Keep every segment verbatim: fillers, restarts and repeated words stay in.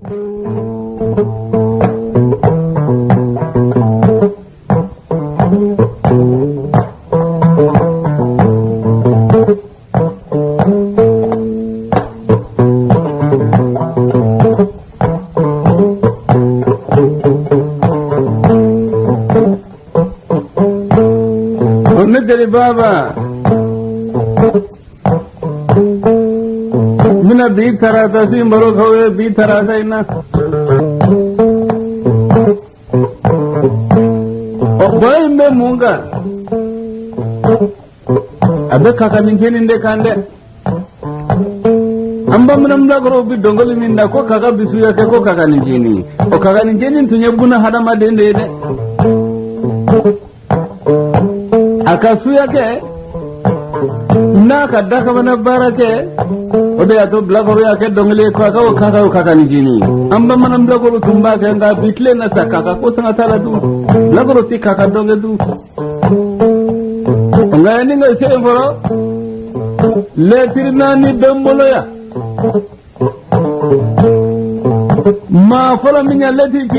baba mina bi tarata si mbaro khawe bi tarata ina o boy me munga abe kaka ninjeni nde kande amba mina mla goro bi dongoli minda ko kaka bisu ya ko kaka ninjeni o kaka ninjeni tunye buna hada madende de akasu yake na kadaka mana barake ode ato blagoro yake dongole ko ka kaka kaka ninjeni amba mana blagoro tumba ke nga bitle na sakaka ko tanga tala du blagoro ti kaka donge du ngani nga sey foro letirna ni dombolo ya ma fola minya letiki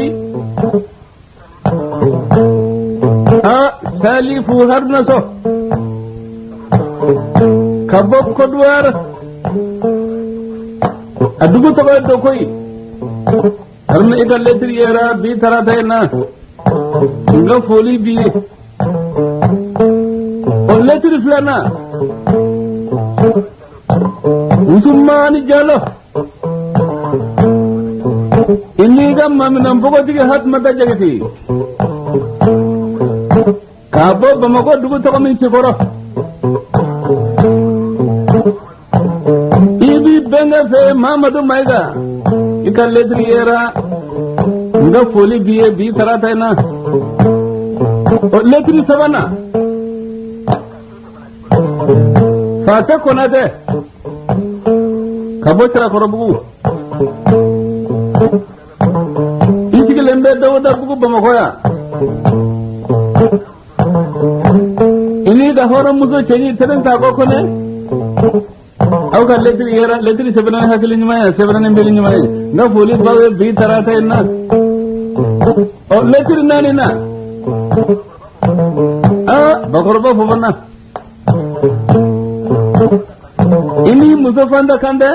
ah salifu harna so kabok ko duwar adugo to do koy harna igal letri era bi tarata na nga foli bi on letri flana usumani jalo ini gam mamnam bogo dige hat mata jagati kabo bamako dugu to min chikoro ibi benga fe mamadu maiga ikal letri era nga foli biye bi tarata na o letri sabana fata konate kabo tara korobu itige lembe dawda bugu bamako ya ini da hora muzo cheni teren ta ko kone au ka letri era letri sebana hakili nyuma ya sebana mbeli nyuma ya na foli bawe bi tarata na o letri nani na ah bakorba fobana ini muzo fanda kande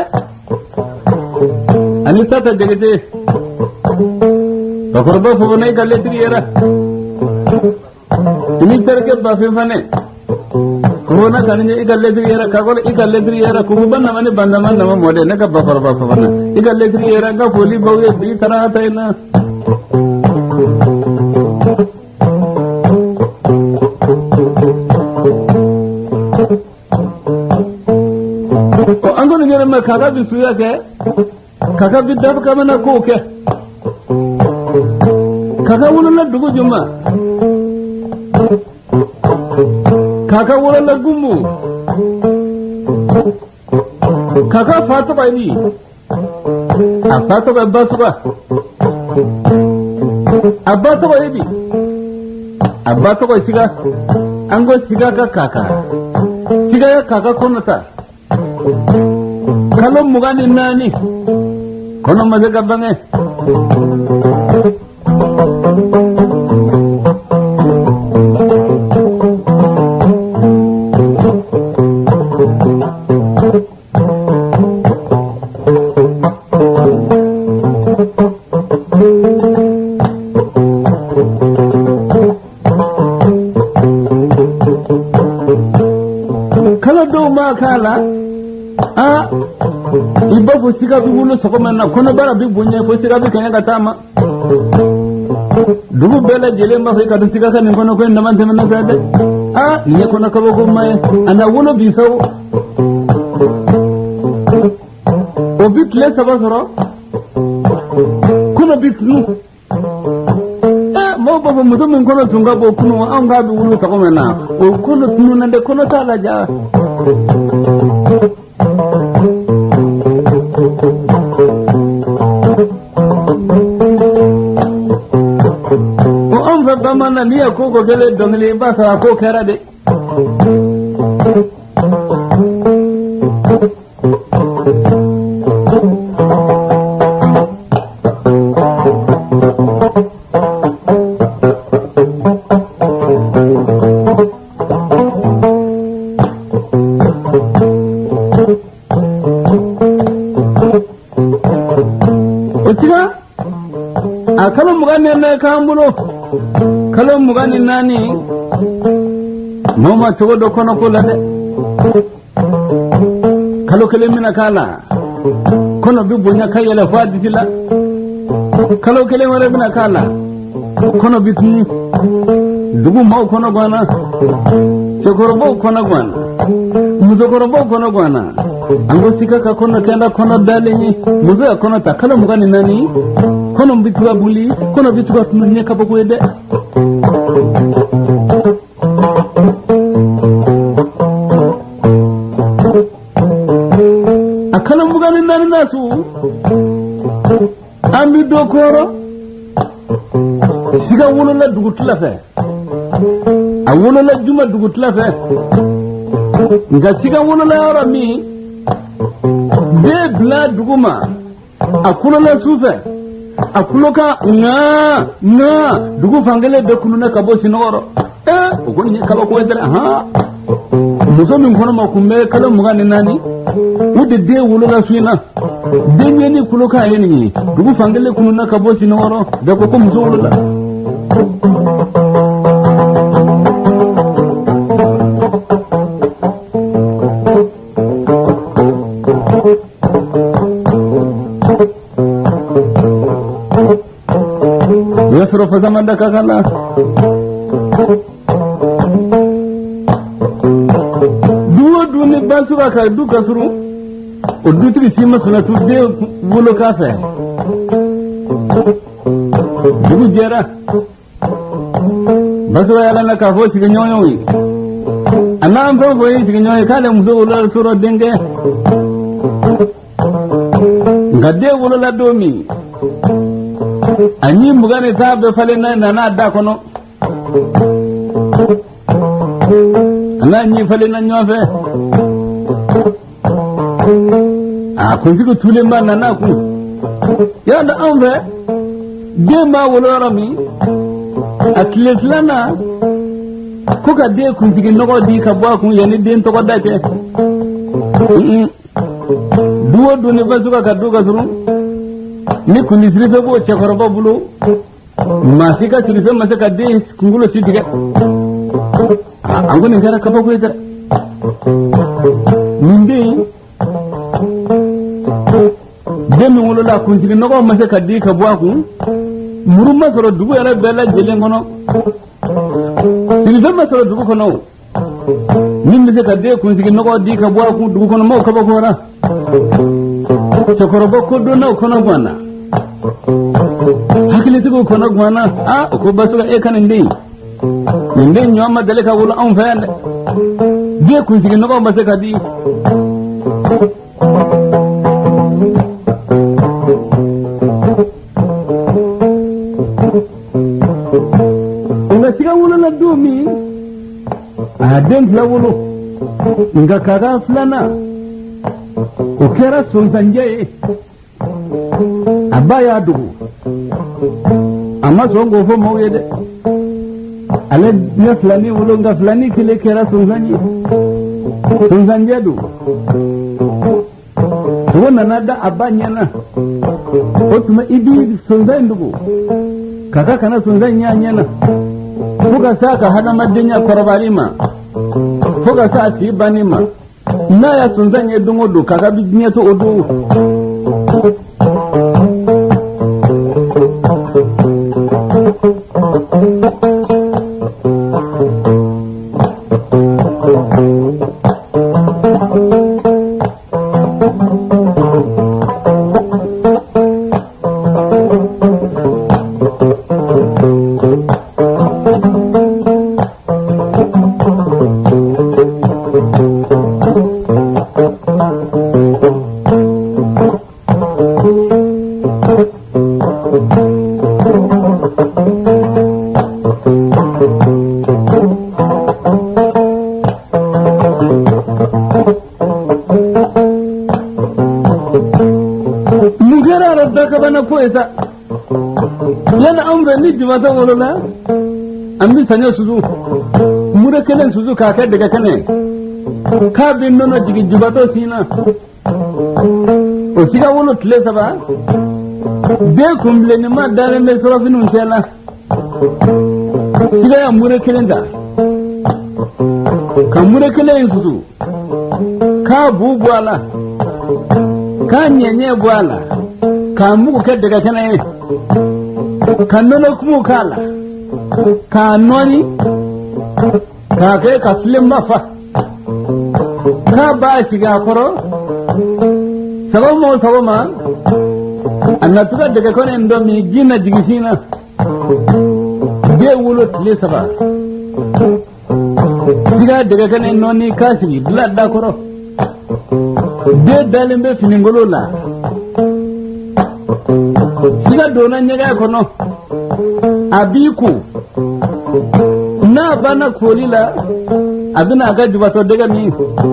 anita ta jegete bakorba fobana ka letri era ini terke bafe fane corona kanine igaledri era kagol igaledri era kuban namane bandaman nama mode ne ka bafar bafa fana igaledri era ga foli bawe bi tarata ina ko angone ngere ma kaga bi suya ke kaga bi dab kamana ko ke kaga wona dugu juma kaka wala la gumu kaka fatu ba ni afatu ba basu ba abatu ba ni abatu ba siga ango siga ka kaka siga ya kaka konota kalom mugani nani kono maze gabange kala ah ibo fo siga bi wulo soko manna kono bara bi bunye fo siga bi kanya gatama dugu bela jele ma fe ka do siga kan kono ko ndaman te manna gade ah ni kono ka bo mai ana wulo bi saw o bi tle sabasoro kono bi tnu eh mo bo mo to min kono tunga bo kuno an ga bi wulo soko manna o kono tnu nande kono tala ja o on fa bamana niya ko ko gele dongle ba sa ko kera de Otiga akalo mugani na kambulo kalo mugani nani mama to do kono ko lade kalo kele mina kala kono bi bunya kayela fadi tila kalo kele mara mina kala kono bi tuni dugu mau kono gwana chokorobo kono gwana muzokorobo kono gwana ango sika ka kono tenda kono dalini muzo kono takala mugani nani kono mbituwa buli kono bituwa tunye kabako ede akala mugani nani nasu ambi dokoro siga wolo la dugutla fe a wolo la juma dugutla fe nga siga wolo la yara mi de bla duguma akulo la sufe akuloka nga nga dugu fangele be kuluna kabo sinoro eh ogoni kaba ko edra ha muso min kono ma kumbe kala mugani nani wudi de wolo la suina de nyeni kuloka yeni dugu fangele kuluna kabo sinoro de ko ko muso wolo la yasro fa zaman da kakala duwo duni basura ka duka suru o dutri sima suna tu de wolo kafe dugu jera basura yala na kafo ci nyonyo yi anam fo fo yi ci nyonyo kale muso wolo suro denge ngade wolo la domi anyi mugane tabe fale na na da kono ana nyi fale na nyofe a kunji ko tule ma na na ku ya da ambe de ma wolo rami atlet lana ko ka de kunji no ko di ka bwa ku yani den to ko date duwo do ne bazuka ka duka suru ni kundi sirife ko chekoroba bulu masika sirife masaka de kungulo sidiga ango ne ngara kaba ko edara ninde demi wolo la kundi no ko masaka de ka bwaku muruma soro dugu yara bela jele ngono sirife masoro dugu kono nimbe ka de kundi no ko di ka bwaku dugu kono mo kaba ko ra chekoroba ko do na kono bana hakili tigo kono gwana a ko basura e kan ndi ndi nyoma dele ka wulu an fende de ku jigi no ko base ka di nga siga wulu la domi a den la wulu nga kaga flana o kera son sanje abaya dugu amma songo fo mawede ale ne flani wolo nga flani kile kera sunzanyi sunzanje du wona nada abanya na otuma idi sunzan dugu kaka kana sunzanya nyana fuka saka hada madenya korbalima fuka sa ti banima na ya sunzanye dungo du kaka binya to odu yana amre ni jimata wolola ambi sanyo suzu mure kelen suzu ka ka daga kane ka bin nono jigi jibato sina o siga wolo tle saba de kumble ni ma dare me soro finu tela siga ya mure kelenda ka mure kelen su ka bubu ala ka nyenye bwala ka muku ke daga kana yi ka nono kuma kala ka noni ka kai ka filim mafa ka ba shiga koro sabon mo sabon ma annatuka daga kana ndo mi gina jigisina be wulo tile saba diga daga kana noni ka shigi dula da koro be dalimbe finingolo la siga dona nyaga kono abiku na bana kolila abina ga jubato daga mi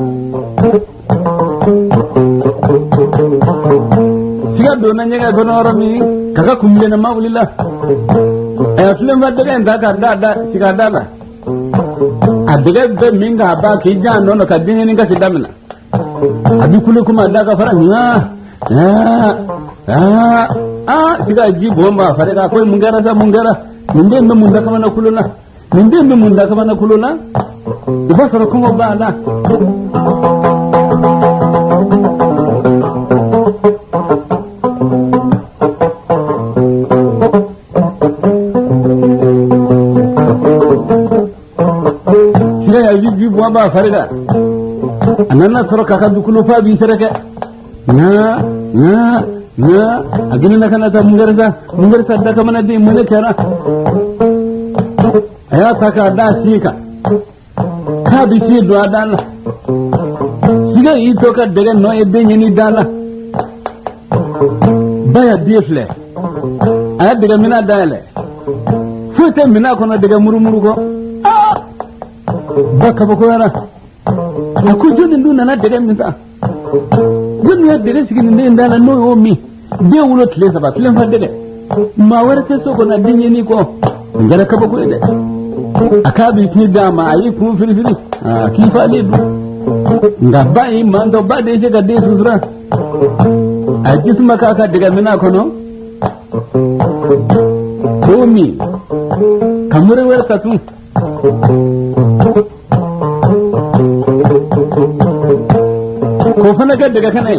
siga dona nyaga kono rami kaga kumle na mawlila ay film va daga nda ka da da siga dala adiga be minga ba ki jano no kadini ninga sidamina abikulu kuma daga fara nya ah ah ah siga jibo ma fare ka koy mungara da mungara ninde me munda kama na kuluna ninde me munda kama na kuluna ifa soro kuma ba la siga ya jibo ba fare ka anana soro ka ka dukulu fa bi sereke na na na agina kana ta mungarza mungarza da kama na dai mun kera aya taka da sika ka bi shi do adala siga yi to ka daga no e de ni dala baya diefle aya daga mina dale fute mina kono daga murumuru ko baka ba ko yana aku joni nduna na daga minta joni ya daga sigin ne ndala no o mi be wulo tile saba tile fa daga ma warate so ko na dinye ni ko ngara ka ba ko de akabi fi dama ayi kun firfiri ah kifa le nga bai mando ba de je ga de sudra ajis maka ka daga mina kono komi kamure wer tatu ko fana ga daga kana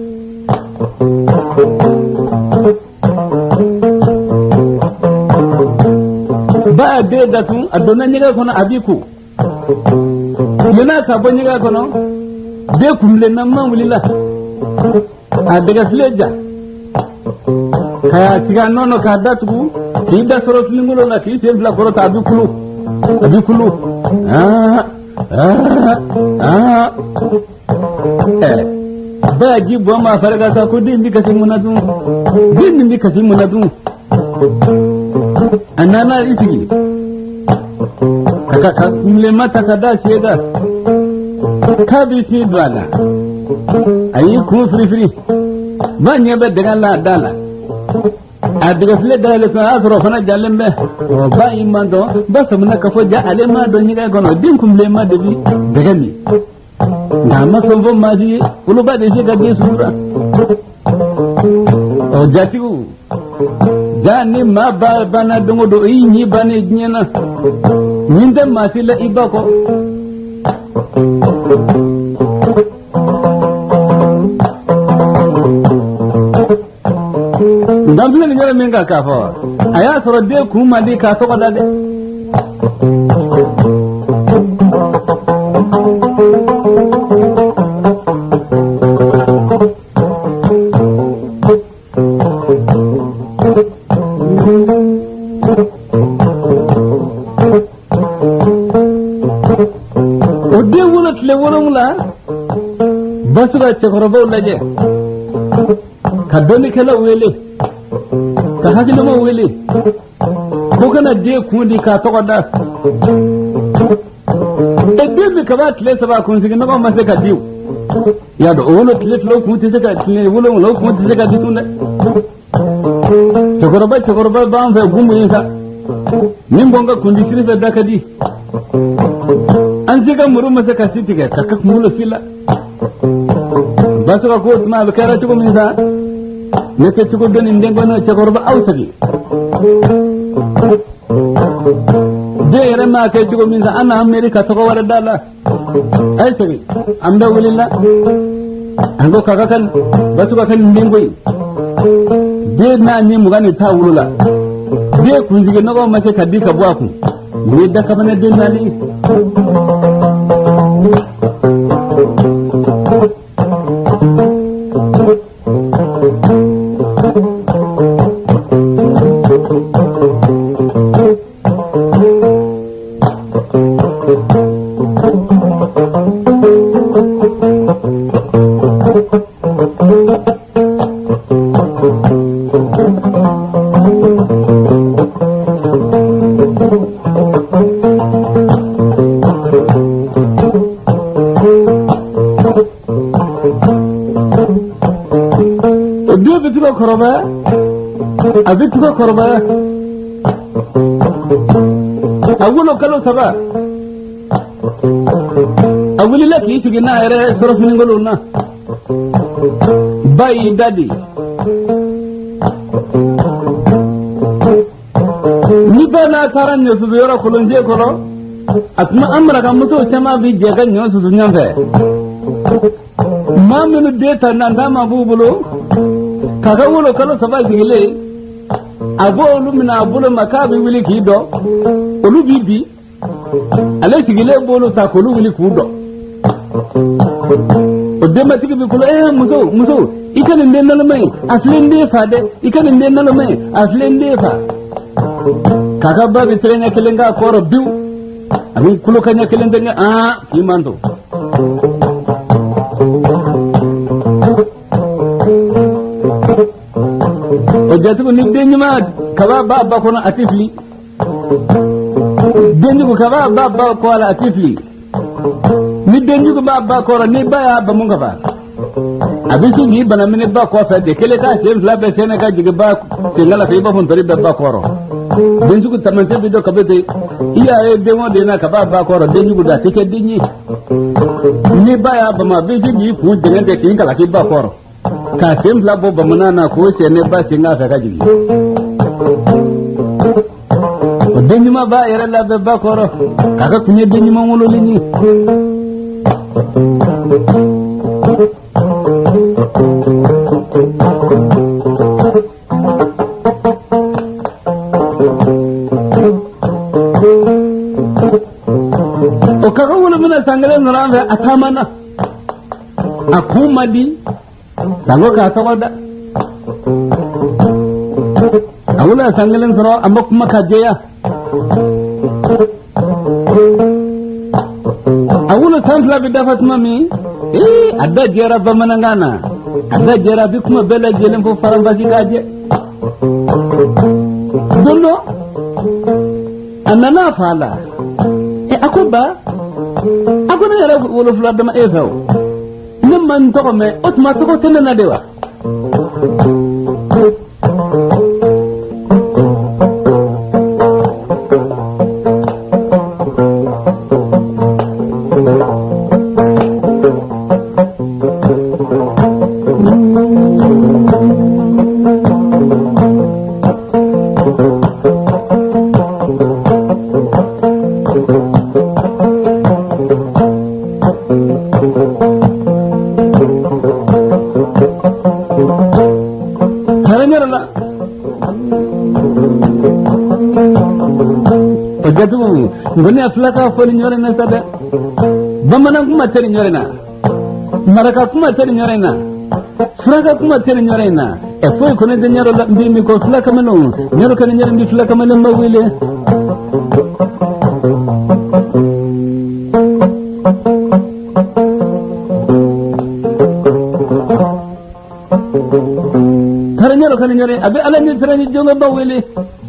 ba de da tun adona nyiga kono abiku yana ka bo nyiga kono be kumle nan man wulila a daga fleja kaya tiga nono ka datugu ki da soro flingulo la ki tem la koro ta abikulu abikulu ah ah ah eh ba ji bo ma farga ta ko din dika tin munadu din dika tin munadu anana isigi kaka kumle mata kada sheda kabi ti dwala ayi ku free free banya be daga la dala adiga fle dala so asro fana jalembe o ba imando ba samna kafo ja ale ma do nyiga gono din kumle ma debi daga ni na ma so bo ma ji ulu ba de ga de sura o jatigu jani ma ba bana dongo do yi ni bane nyena ninde ma sila ibako ndamle ni ngere menga kafo aya soro de kuma di ka to kada de ode wulat le wolongla basura chekorobo laje kadoni kala wele ka hakilo mo wele ko kana de kundi ka to da e de ka ba tle saba kun sigina ba ma se ka diu ya do wolo tle lo kun te ka tle wolo lo kun te ka ditune chekoroba chekoroba ba am fe gumu yinka nimbonga kundi siri fe dakadi anjiga muru ma se ka sitiga ka mulo fila basura ko ma be kara tuko minsa ne ke tugo gani ndengo na ce korba ausagi de yere ma ke tugo min ana america to wala dala ay sagi amda wulilla ango kaga kan basu kan ndengo de na ni mu gani ta wulula de kunjige no ma ke kadika bwaku ni da ka bana de nali korba abituga korba awulo kalo saba awuli la ki tigina ere sorof ni ngoluna bayi dadi ni bana taran ne su yoro kolonje kolo atma amra kam to chama bi jega nyo su nyambe mamenu deta nanda mabubulo kaga wulo kalo saba gile abo olu mina abulo makabi wili kido olu bibi ale sigile bolo ta kolu wili kudo o dema tigi bi kulo eh muso muso ikane ndena lo mai aflende fa de ikane ndena lo mai aflende fa kaga ba bi trenya kelenga koro biu ami kulo kanya kelenga ah kimando ojatu ni denyuma kaba ba ba kono atifli denyu kaba ba ba ko ala atifli ni denyu ba ba ko ni ba ya ba munga ba abisi ni bana mine ba ko fa de kele ka sem la be sene ka jiga ba tingala fe ba fon tori be ba ko ro denyu ko tamante be do kabe de iya e de mo de na kaba ba ko ro denyu da tike dinyi ni ba ya ba ma be ji fu de ne de tingala ki ba ko ro ka sem la bo ba manana ko se ne ba singa fa ka jigi denima ba yara la be ba koro kaga kunye denima ngolo lini o kaga wala mina sangale nuranga akamana akumadi sango ka tawada awula sangalen soro amma kuma kajeya awula tansla bi dafat mami eh adda jera ba manangana adda jera bi kuma bela jelen fo faram basi kaje dondo anana fala e akoba akona yara wolo fula dama esaw man to me otma to tenna dewa ngone aflaka foli nyore na sada bamana kuma teri nyore na maraka kuma teri nyore na fraka kuma teri nyore na e foi kone de nyoro la mbi mi ko flaka meno nyoro kan nyore mbi flaka meno ma wile kare nyoro kan nyore abe ala ni tere ni jonga ba wile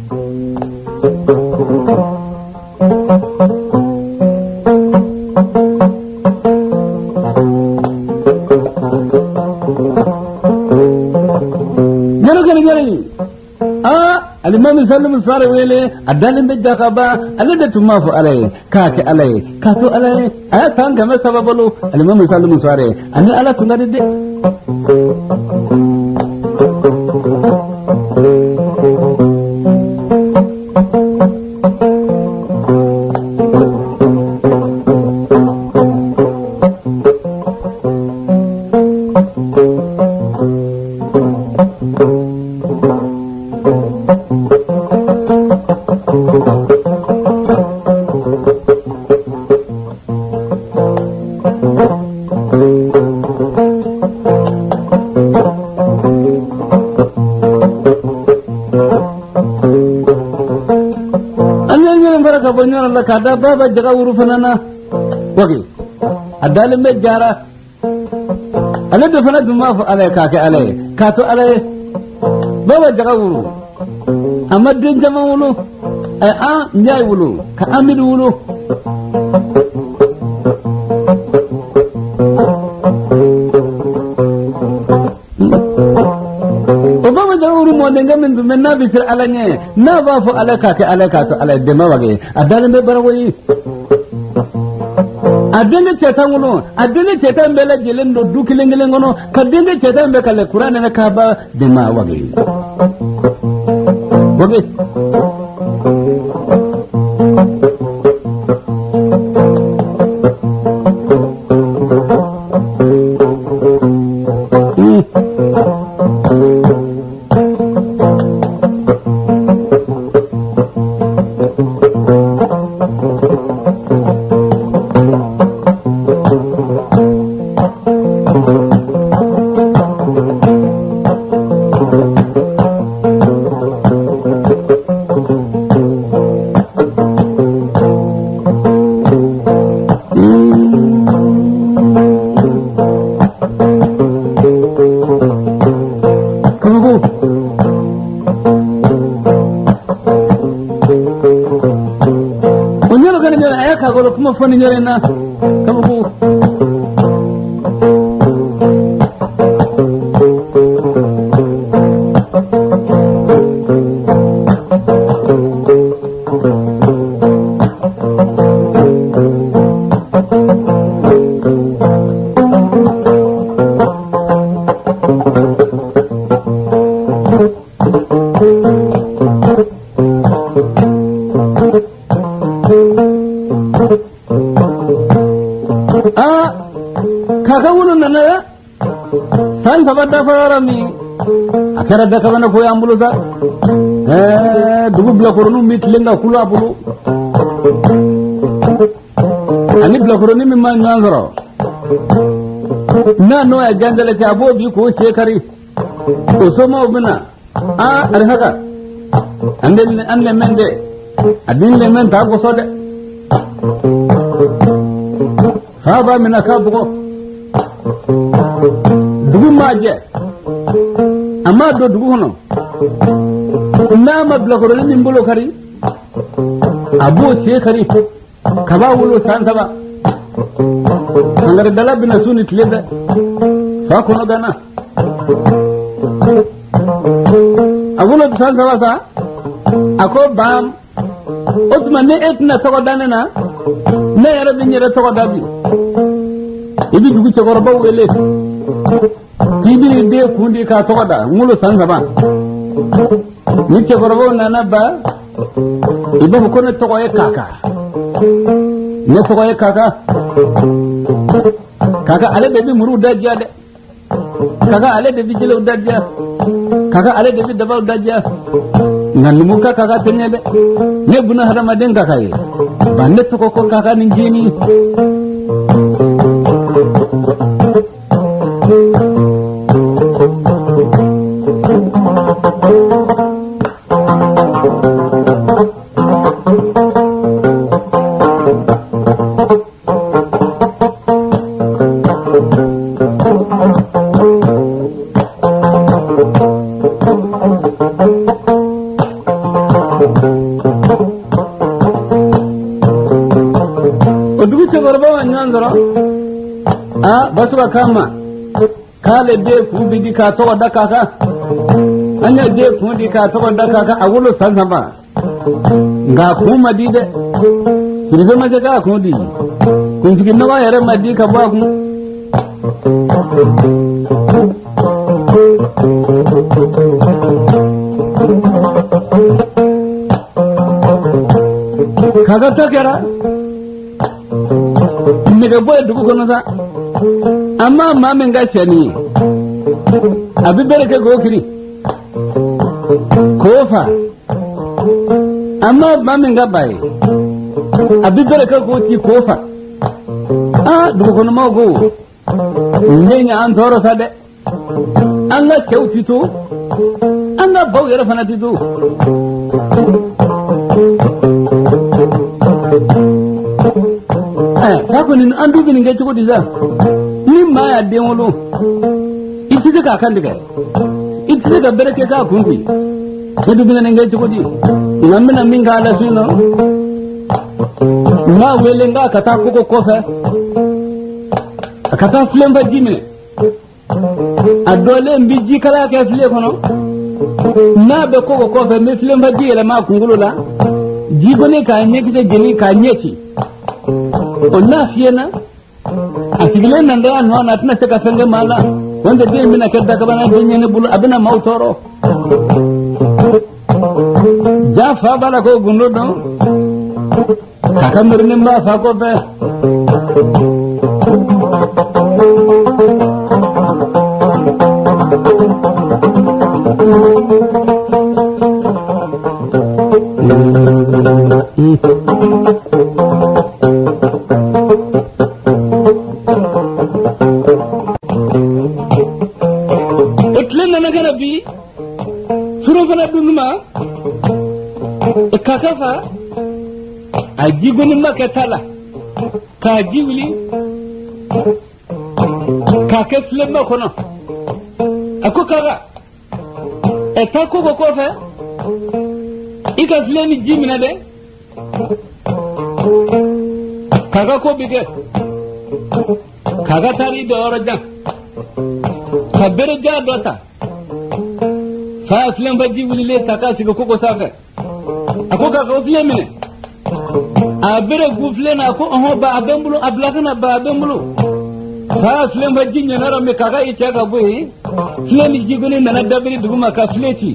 الإمام سلم صار ويله أدلهم بالجاكبا ألد تمافو عليه كاك عليه كاتو عليه أتان كما سببلو الإمام سلم صار أنا ألا تنادي kada baba jaga uru fanana wagi adal me jara ale do fana duma fa ale ka ka ale ka to ale baba jaga uru amma den jama wulu ay a nyai wulu ka amidu wulu mo denga min du men na bisir alanye na ba fu alaka ke alaka to ala de mawage adal me barawoyi adenge cetan wono adenge cetan bela jelen do du kilengele ngono kadenge cetan be kale qur'an na ka ba de mawage wage kuma fani nyore na kama ku da farami akara da kabana ko yambulu da eh dugu bla koronu mitlenga kula bulu ani bla koronu mi man ngaro na no ya jandale ta bobi ko shekari ko somo bina a ar haka ande ande mende adin le men ta ko sode ha ba mina ka bugo dugu maje amma do dugu hono na ma blogoro ni mbolo kari abo che kari kaba wulo santa ba ngare dala bina suni tleda fa kono gana abulo santa ba sa ako bam otma ne etna to danena ne yara bi nyere to dabi ibi dugu che gorba wele Bibi de kundi ka toda ngulu sanga ba niche gorbo nana ba ibo ko ne togo e kaka ne togo e kaka kaka ale de bi muru dajja de kaka ale de bi jelo dajja kaka ale de bi dabal dajja nan mu ka kaka tenne de ne buna harama den kaka yi ba ne togo ko kaka ni jini basuba kama kale de fubi di ka to da kaka anya de fubi ka to da kaka awulo sansaba nga kuma di de kirbe ma jaga ko di kun jigin nawa yare ma di ka ba ku kaga ta kera mega boy dugu kono sa amma ma men ga chani abi bereke go kiri kofa amma ma men ga bai abi bereke go ti kofa ah dugu kono ma go nyenya an toro sa de an ga kyauti to an ga bau yara fana ti to ta ko ni an dubi ni gaci ko diza ni ma ya den wolo iti ka kan diga iti ka bereke ka kungi ko dubi ni gaci ko di ngamin na min ga da suno ma wele nga ka ta ko ko fa ka ta flem ba jimine adole mbiji kala ka fle kono na be ko ko fa me flem ba jile ma kungulo la jigo ne ka nyeki de jeni ka nyeki onna fiena asigile nanda no na tna seka sanga mala wanda de mina kedda ka bana de nyene bulu abina mautoro ja fa bala ko gundo do kaka mirne mba fa ko be kakafa ajigoni makatala kajiwili kakefle makono ako kaga etako ko kofa ika fleni jimina de kaga ko bige kaga tari do roja kabere ja dota fa flem baji wili le takasi ko ko safa ako ka ko flemene abere gu flena ko ho ba abembulu ablakana ba abembulu fa flem baji nyana ro me kaga ite ka boyi flemi jigoni nana dabiri duguma ka fleti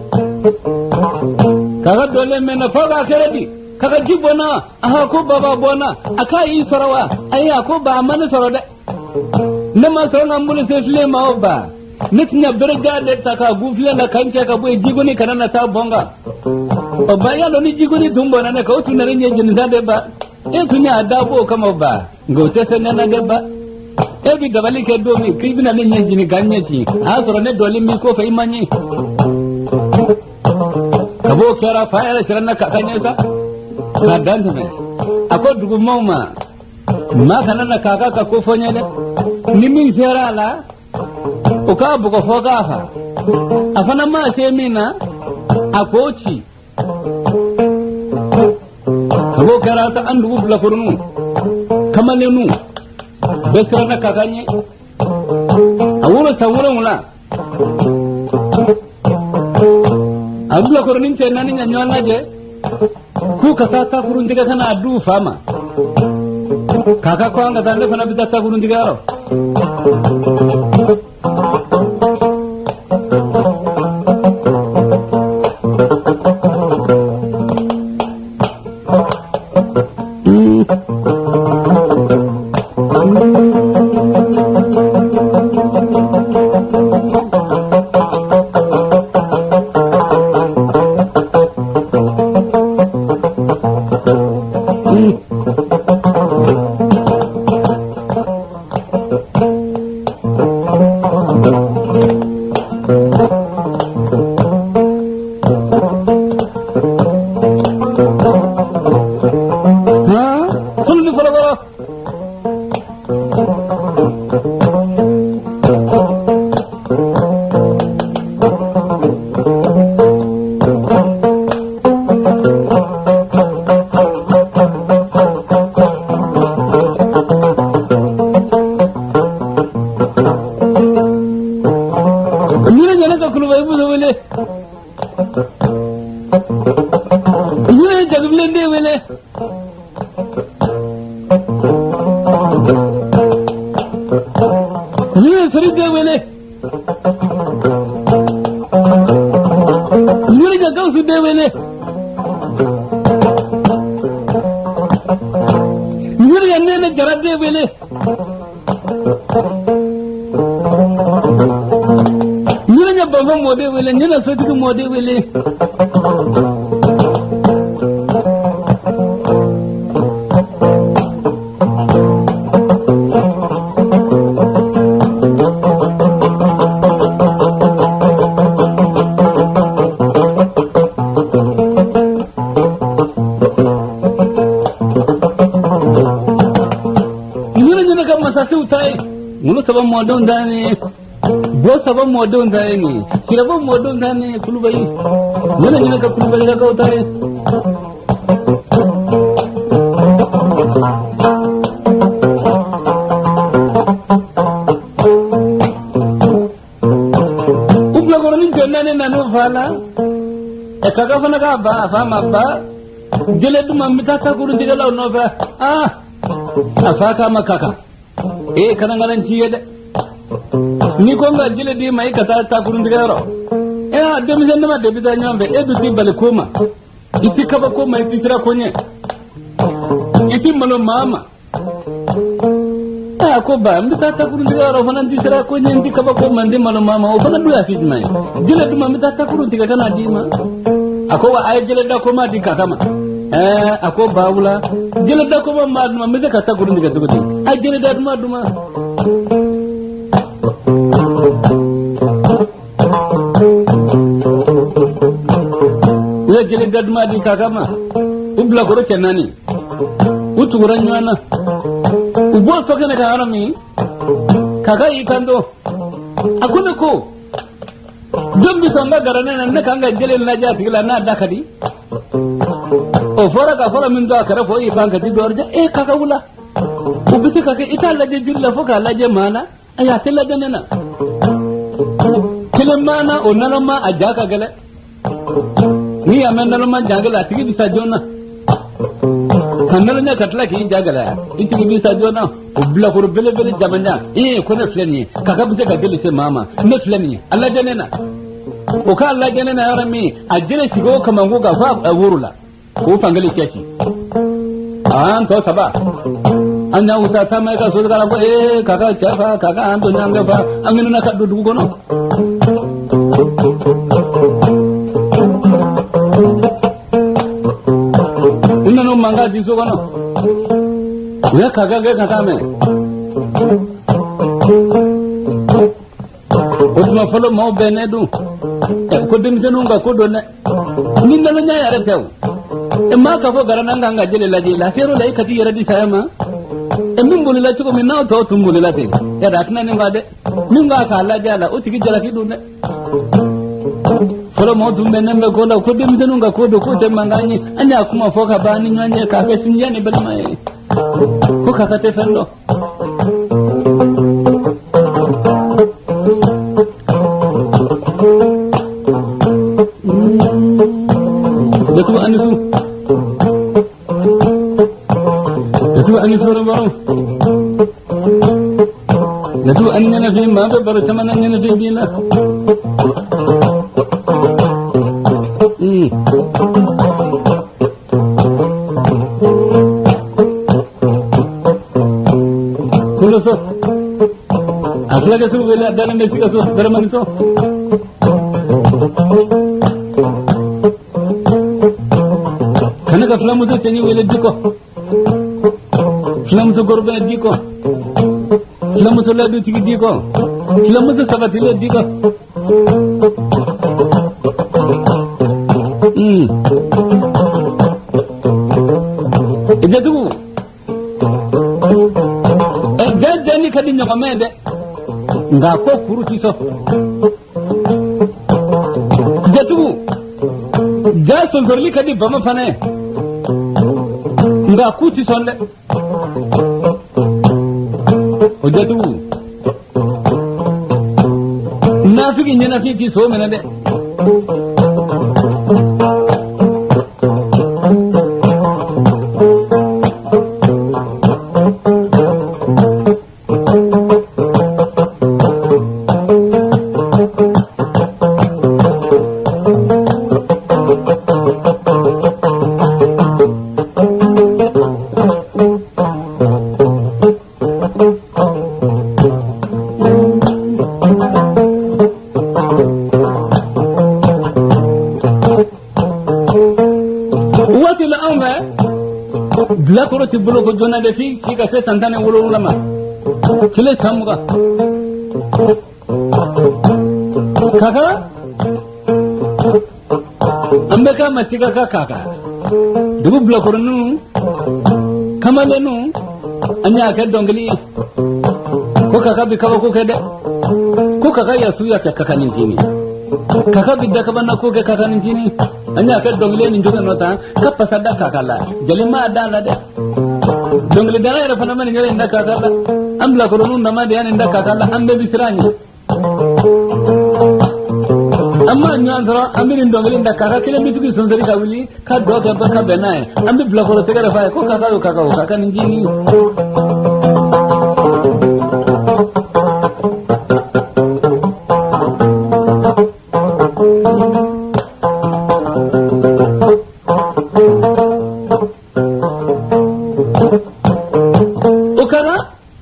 kaga dole mena fa ga keredi kaga jibona aha ko baba bona aka yi sarawa ayi ko ba amana sarode nama sarona mbulu se flema oba nitnya berja de taka gu flena kanke ka boyi jigoni kanana ta bonga o baya lo ni jigoni dumbo na ka utu na renye jini zade ba e tunya adabo kama ba ngote senya na de ba e bi dabali ke do mi kibina ne nyen jini ganye ci a soro ne doli mi ko fa imanyi kabo kera fa era sirana ka kanye sa ka dante me ako dugu mauma ma kanana kaka ka ko fonya de ni min sera la o ka bu ko foga fa afana ma se mina akoci kabo karata andu bula korunu kamalenu besrana kakanye awuro sawuro mula abula korunin tenani nyanyana je ku kasata kurun diga kana adu fama kaka ko anga tande fana bidata kurun diga ro Thank you. Nguri ga gausu de wele nguri ga ne jara de wele nguri ga baba mo de wele ne na so ti mo de wele Mulu sabab modon dani, bo sabab modon dani, sirabab modon dani kulubai, mana mana ka kulubai ka kau tare. Upla korani jenna ne nanu fala, ekaga fana ka ba fama ba, jele tu mamita ta kurun tiga lau nova, ah, afaka makaka. Eh kadang-kadang cia deh. Ni kau nggak jeli di mai kata tak kurang tiga orang. Eh ada macam mana dia bisa nyampe. Eh tu tiba balik koma. Itu kaba koma itu sira konya. Itu malu mama. Eh aku bam tu tak kurang tiga orang. Mana itu sira konya itu kaba koma itu malu mama. Oh mana dua fit mai. Jeli tu mami tak kurang tiga kan adi mah. Aku wa ayat jeli dah koma di kata mah. Eh aku baula. Jeli dah koma mah mami tak kata kurang tiga tu tu. Ayat jeli dah mah tu mah. Uya jeli dah mah di kata mah. Ubla koro cenani. Utu kurang mana. Ubol soke nak orang ni. Kakak ikan tu. Aku nak ko. Jom bisa mbak garana nak angga jeli naja tigla na ada kadi. Oh fora ka fora min do akara fo ikan kadi dorja. Eh kakak ula. Ubisi kakak ita laje julla fo ka laje mana. Ayah tela janena. Kilemana onalama ajaka gale. Ni amenalama jagala tigi bisa jona. Kanalnya katla ki jagala. Itu bisa jona. Ubla kur bele bele jamanya. Eh kone fleni. Kakak bisa kageli se mama. Ne fleni. Allah janena. Oka Allah janena arami. Ajele sigo kamangu gafa awurula. Ko pangali kiachi. An to sabah. Anya usaha sama ka so kala ko eh kakak jafa kakak anto nyanga fa angin na kaddu du gono. Inna no manga diso gono. Ya kakak ke kakak me. Utma folo mau benedu. Ko dim jenu nga ko do ne. Ninna no nya yare tew. E ma ka fo garana nga jele la jela fero lay kati yare di sayama. Emin boleh cukup minau tahu tum boleh latih. Ya ratna ni ngade, ni ngah kalah jala, oh tiga jala kidu ne. Kalau mau tum benem begola, kau dia mesti nunggu kau doku temangani, anya aku mau foka bani nanya kakek sinja ni bermai. Kau kakek tefendo. Betul anu tu. Betul anu tu orang baru. Betul anu ni nabi mana baru zaman anu nabi bila. Hmm. Kalau so, akhlak itu bila dalam besi itu bermain so. Karena kalau muda cini bila diko. Film tu korban diko, film tu ladu tiga diko, film tu sahabat tiga diko. Hmm. Itu tu. Eh, jadi jadi kadinya kami ada, enggak kok kurus iso. Itu tu. Jadi solverli kadi bama fana. Enggak kurus iso le. Udah tu, nafik ini nafik di so mana deh? wati la anga bila ko ti bulo ko jona de fi ki ka se santane wolo lama kile samuga kaka ambe ka masiga ka kaka dubu bila ko nu kamale nu anya ka dongali ko kaka bi ka ko kede ko kaka ya suya ka kaka ni jini kaka bi da ka banna ko ke kaka ni jini anya ka dongali ni joga nota ka pasada kaka la jalima da la de dongali da ra fa na man ngere nda kaka la am la ko nu ndama de nda kaka la ambe bisrani amma nyan dara ambirin dongali nda kaka kile mituki sonzari ka wuli ka do ka ba ka benai ambe bla ko te gara fa ko kaka yo kaka o kaka ni jini ukara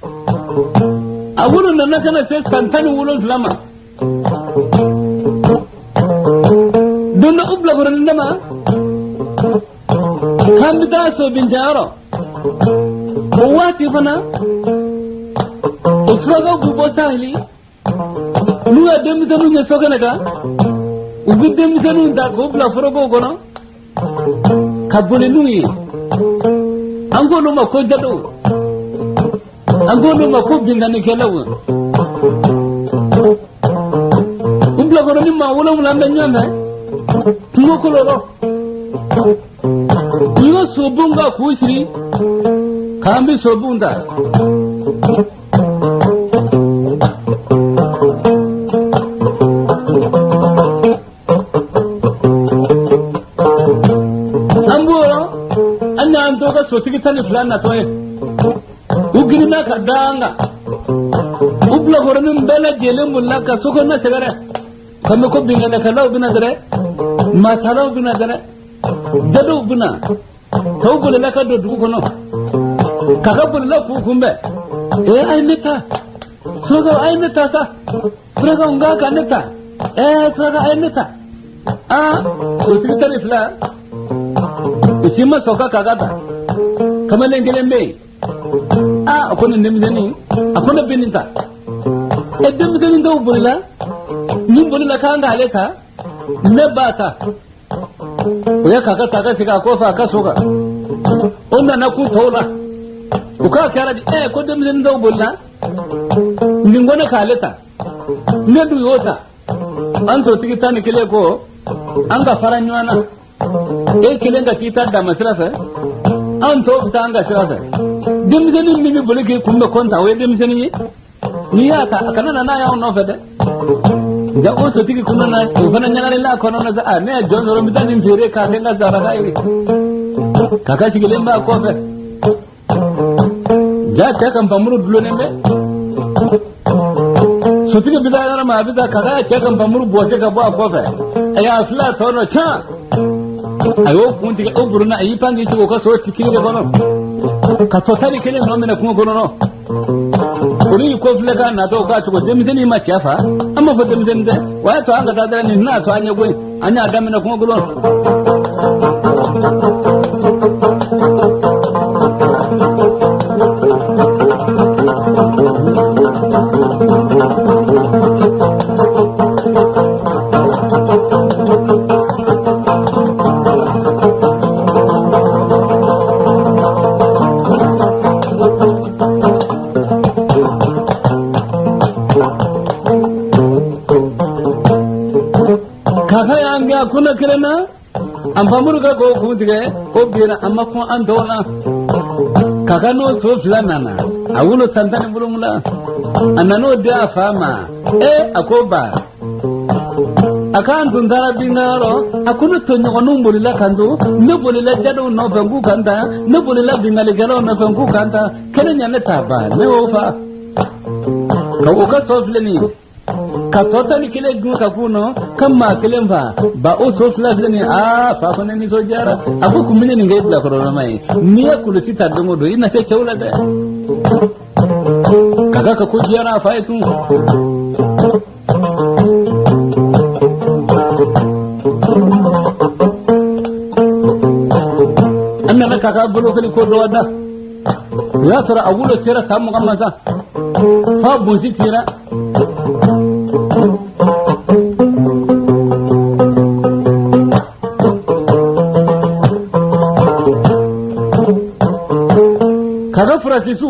awuru nana kana se santani wulo lama dunna ubla gurin ndama kan da so bin jaro wati fana usraga gubo sahli nuga dem tanu nya sogana ka ubi dem tanu da gobla forogo gono kabule nuyi angolo ma ko jado angolo ma ko bingani kelaw ubla gono ni ma wala wala ndanya tuwo koloro tuwo sobunga kuisiri kambi sobunda amburo anya antoka sotiki tani fulana toye ugirina kadanga ubla gorani mbele jele mulaka sokona segare kame ko bingana kala ubina dare matala ubina dare dado ubina taw bole la ka do dugu kono kaka bole la fu kumbe e ay neta soga ay neta sa soga unga ka neta e soga ay neta ah o titari fla isima soga kaka ta kamale ngelembe ah akona ndemzeni akona bininta e demzeni ndo bole la ni bole la ka ngale ta ne bata oya kaka taka siga kofa kasoga onna na ku tola uka kara di eh ko dem len do bolla ningona kaleta ne du yota an to tigi tan kile ko anga faranywana e kile nga kita da masrafa an to ta anga srafa dem len ni mi bolle ke kumbe konta we dem len ni ni ya ta kana na ya no fede da o so tigi kuma na fana nyangare la kono na za ne jon ro mitani fere ka tenga zara ga iri kaka sigile mba ko fe ja ta kan pamuru dulo ne me so tigi bidara na ma bidara kaka ta kan pamuru bote ka ba ko fe aya afla to no cha ayo kunti o buruna ayi pangi ci ko so tiki ne kono ka to tani kele no me na kuma kono no uri ko flega na to ka ko demzeni ma chafa amma fa demzeni de wa to anga ta dara ni na to anya goy anya da mena kuma gulon kuna kirana ampamuru ka ko kuntige ko bira amma ko an dona kaka no so flana na awulo santani bulumula anano dia fama e akoba akan tundara bingaro akunu tonyo onu mulila kandu ne bulila jadu no bangu kanda ne bulila bingali galo no bangu kanda kenenya ne taba ne ofa ka o ka so flani ka tota ni kile gun ka kuno kama kile mva ba o so fla ni ah fa fa ni so jara abu kumine ni ngai bla korona mai ni ya kulu sita dongo do ina se chaula da kaga ka ku jara fa itu kaka bolo kali ko do wada ya tara awulo sira samu kamasa fa bunsi tira kaga furasisu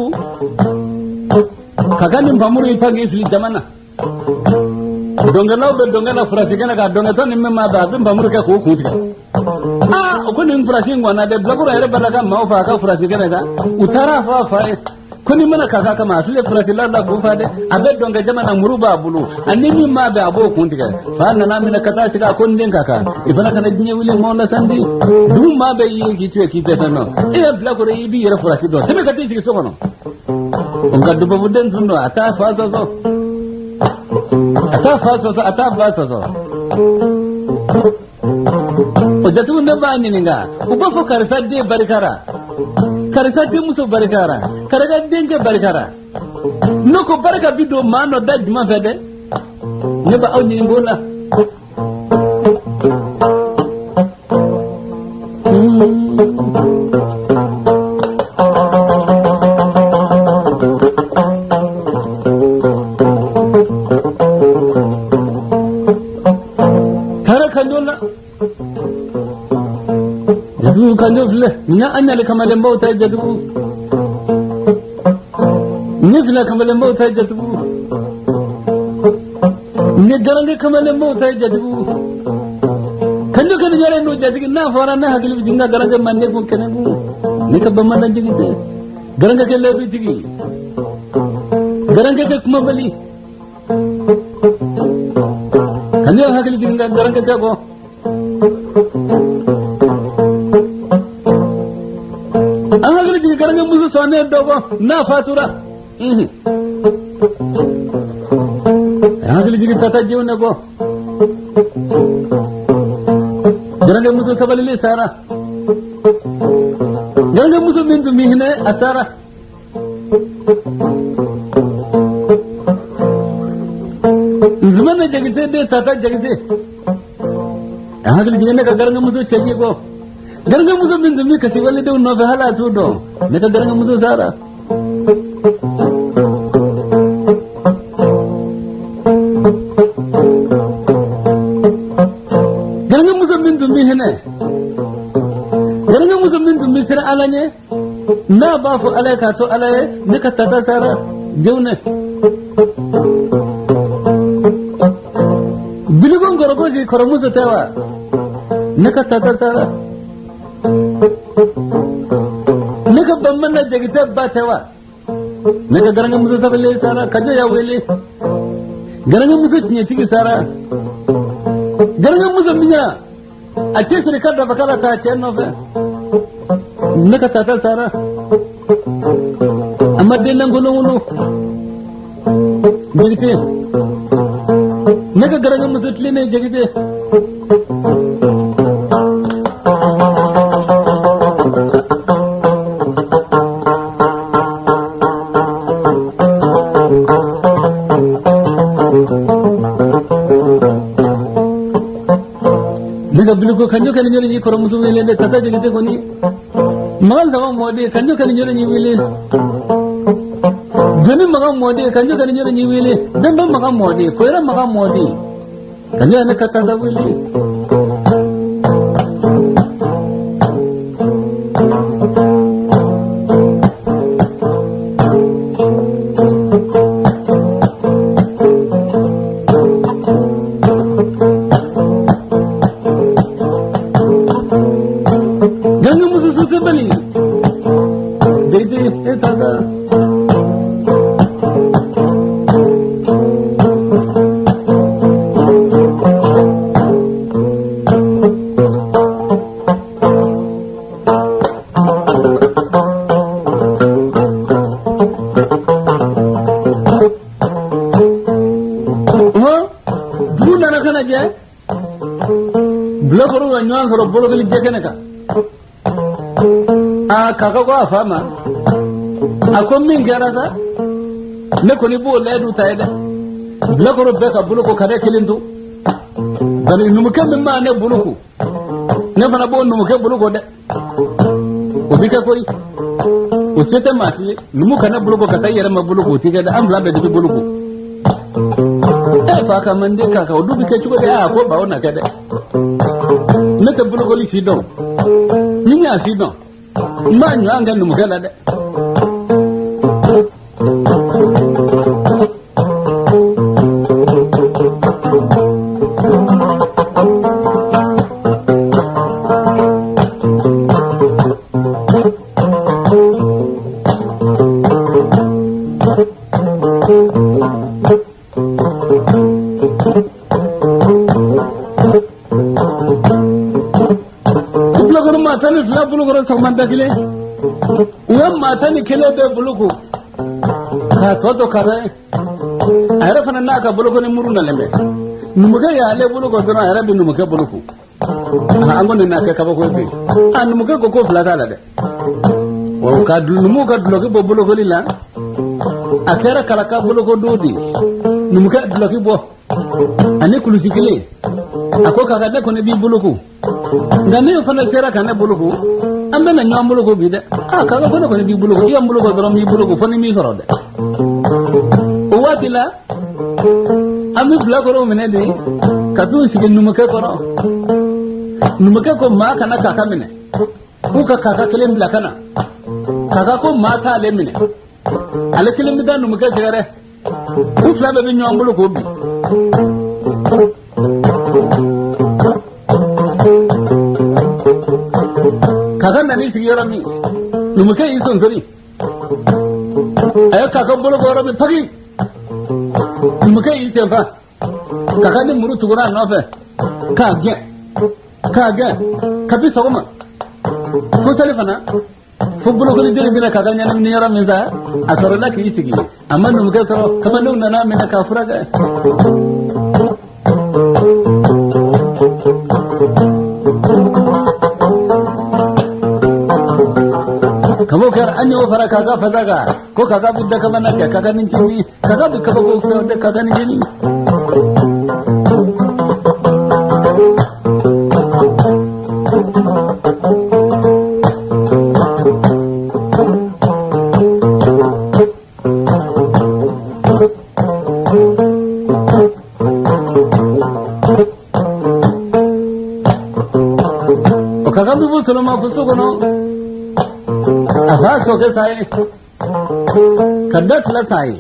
kaga nim bamuru ipagi fili jamana dongana be dongana furasi kana ka dongata nimme ma ba be bamuru ka ko kutika ah ko nim furasi ngwana de blaguro ere balaga ma fa ka furasi kana ka utara fa fa ko ni mana kaka kama asule furasi la la ko fa de abe donga jamana muruba bulu animi ma be abo kutika fa na na mina kata sika ko nden kaka ifana kana jinye wile mo na sandi dum ma be yi ki tue ki tetano e blaguro yi ere furasi do tebe kati siki so kono on gaddu bo den sunno ata fa so so ata fa so so ata fa so so o jatu ne ba ni ninga uba fo karisa de barikara karisa de muso barikara karaga denje barikara noko baraka bido mano daj ma fede ne ba aw ni ngola jadu kanjo fle nya anya le kamale mbota jadu ni fle kamale mbota jadu ni garange kamale mbota jadu kanjo kan jare no jadu na fara na hagil jinga garange manne ko kenegu ni ka bamana jigite garange ke lebi tigi garange ke kuma bali kanjo hagil jinga garange ke ko angalir ji garanga musu sone dogo na fatura mhm angalir ji tata jiwne go garanga musu sabalili sara garanga musu mintu mihne asara zumana jagite de tata jagite angalir ji ne garanga musu cheji go garanga muso min dumi kasi wali de no fe hala tu do ne ta garanga muso sara garanga muso min dumi hene garanga muso min dumi sira alanye na ba fu alay ka to alay ne ka tata sara jewne biligon gorogo ji koromuso tewa ne ka tata sara neka bamana jagita batewa neka garanga muso sabale sara kajo ya wele garanga muso tinya tigi sara garanga muso minya ache serikali da bakala ta che no fe neka tata sara amade nangono wono jagite neka garanga muso tlene jagite biluko kanjo kan nyori ni koro musu wele de tata jigite koni mal dawa mode kanjo kan nyori ni wele gani maga mode kanjo kan nyori ni wele demba maga mode koira maga mode kanjo ne kata da wele blogoro wa nywan soro bologo li jekene ka a kaka ko afama ako min garata ne ko ni bo ledu tayde blogoro be ka buluko kare kilindu bani numu kambe ma ne buluko ne bana bo numu ke buluko de o bika koi usete masi numu kana buluko kata yere ma buluko tiga da amla be dubi buluko e fa ka mande ka ka dubi ke chuko da ko ba ona kada nete buluko li sidon ninya sidon ma nyanga numu kala da manda kile uam mata ni kile be buluku ka toto kare ayra fana na ka buluku ni muruna lembe numuke ya le buluku dona ayra bi numuke buluku angon ni na ka ka ko be an numuke ko ko flata la de wa ka numuke dloki bo buluku lila akera kala ka buluku dodi numuke dloki bo ani kulusi kile ako ka ka ko ne bi buluku ngane fana sera kana buluku ambe na nyam buluku bi de ah kaga ko ko bi buluku yam buluku dorom mi buluku fani mi soro de o watila ami blagoro mene de kadu sigi numake koro numake ko ma kana kaka mene ku ka kaka kelem blakana kaka ko mata le mene ale kelem da numake gere ku flabe bi nyam buluku bi kaka nani sigiyara mi numuke ison sori ayo kaka bolo goro mi pagi numuke isen fa kaka ni muru tugura nofe ka ge ka ge kapi sogoma ko telefona fo bolo ko diri bina kaka nyana ni yara mi za asoro la ki sigi amma numuke soro kama nu nana mi na kafura ga kamo kar anyo fara kaga fadaga ko kaga bidda kama na kaga nin chini kaga bi kaba ko ko de kaga nin chini o kaga bi bu solo ma fuso kono आवाज हो गए साए कद्दत ला साए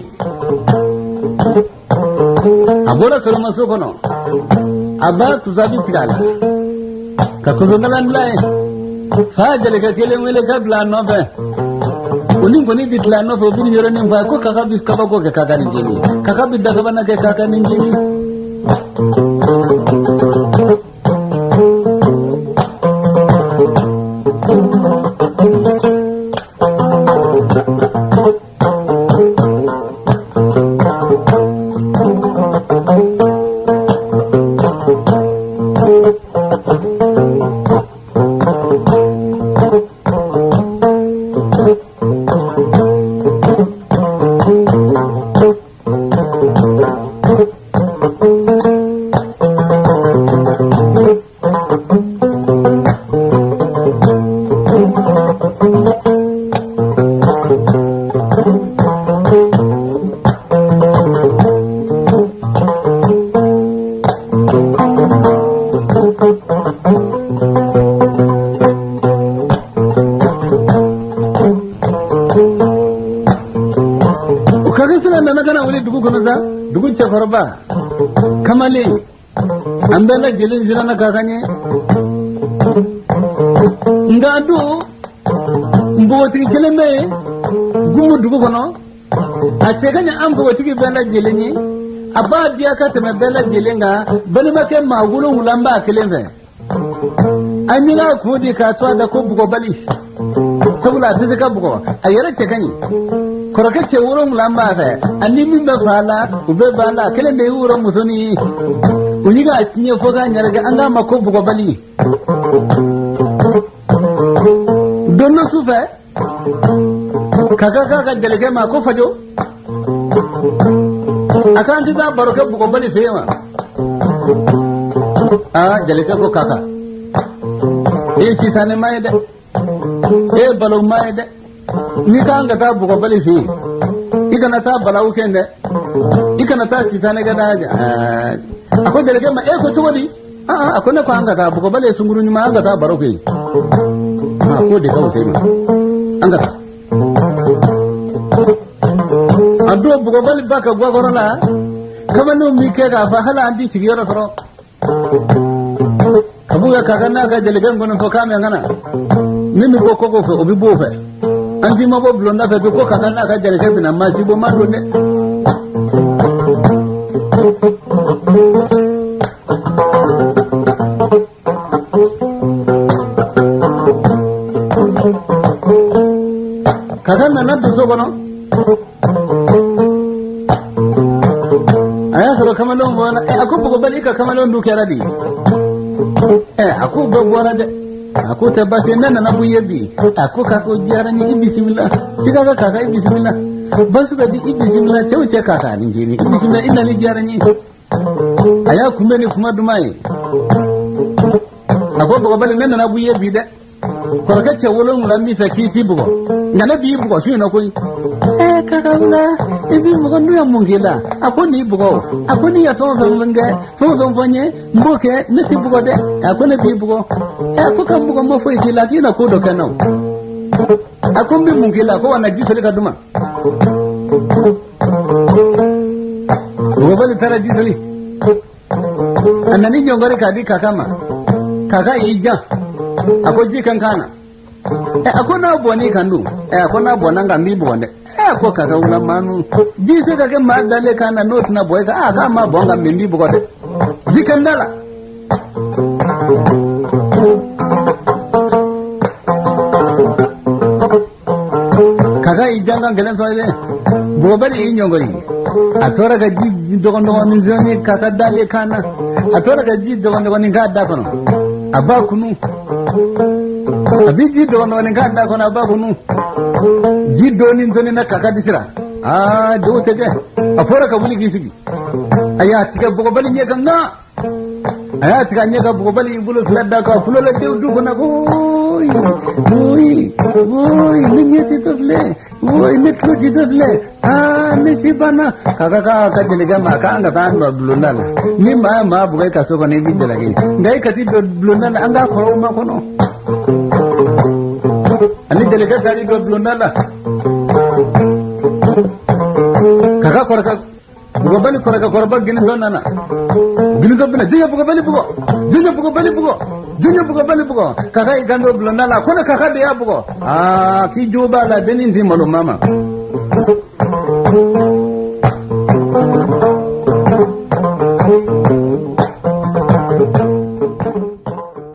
अबोरा सरमसो कोनो अबा तुझा भी तिगाला का कुजंगलान लाए फाजले का केले मेले का प्लान नो बे उन्हीं कोनी भी प्लान नो फोबिन योरे ने बा को काका बिस का को के काका नि जेनी काका बिद्दा का बना के काका नि जेनी korba kamale ambela jelin jirana kakanye ngadu mboti jeleme gumu dugu kono acheganya amboti ki bela jelenyi abadi akate me bela jelenga balima ke magulu ulamba kelenve anyina kudi ka to da ko bugo bali sabula tizika bugo ayere chekanyi korake che wuro mulamba fa anni min ba fala ube bala kele me wuro musoni uniga atinye foga nyarga anga mako bugo bali donno sufa kaka kaka delege mako fajo akan tida baroke bugo bali fema ah delege ko kaka e sitane mayde e balau mai de ni kan ga ta bugo bali fi ikana ta balau ken de ikana ta ci ta ne ga da akwai da ma e ko to wadi a a akwai na ko an ga ta bugo bali sun gurun ma an ga ta baro kai ma ko de kawo sai an ga ado bugo bali baka gwa gorona kama no mi ke ga fa hala andi sigiyara faro kabuga kagana ga delegan gono ko kame ngana nimi ko ko ko obi bo fe andi ma bo blonda fe ko kagana ga delegan bina ma si bo ma do ne kagana na do so gono aya so kamalon bona e akko ko bali ka kamalon du keradi eh aku berbuat ada aku terbasi nana nabu yebi aku kakak jaranya ibi bismillah jika kakak ibi bismillah basu kadi ibi bismillah cewek cewek kakak ni jini ibi bismillah ina ni jaranya ayah kumeni kumadumai aku berbuat nana nabu yebi deh kalau kecil ulung lami sakit ibu ko ngana bi ibu ko sih nak koi eh kakak ulah ibu bukan tu yang mungkin lah aku ni ibu ko aku ni ya sama sama lengge sama sama punya mboke nasi ibu ko deh aku ni ibu ko eh aku kan bukan mau foi sih lagi nak kudo kenau aku bi mungkin lah aku anak jisali kaduma gua balik tera jisali anak ni jongari kadi kakak mah kakak ija aku jikan kana eh aku na boni kandu eh aku na bona ngambi bonde eh aku kaka ula manu jise kake madale kana not na boy ka aka ma bonga mimbi bogode jikan dala kaka ijanga ngelen soile bobali inyongori atora ka ji dogon dogon nzoni kaka dale kana atora ka ji dogon dogon ngada kono abakunu abiji do no ne ganda kono abakunu jiddo ni zoni na kaka disira ah do tege afora ka buli kisigi aya tika bugo bali nye kanga aya tika nye ka bugo bali bulu fladda ka fulo la dew du kona ko oi oi ni nye titofle oi ne tlo titofle ah ne sibana kaka ka ka jelega ma ka anga tan do blunala ni ma ma bugai ka so kone bi delagi ngai ka ti do blunala anga ko ma kono ani delega tari do blunala kaka koraka bugo bali koraka korba gini zonana gini do bina diga bugo bali bugo diga bugo bali bugo diga bugo bali bugo kaka igando blunala kono kaka de ya bugo ah ki juba la denin zi malo mama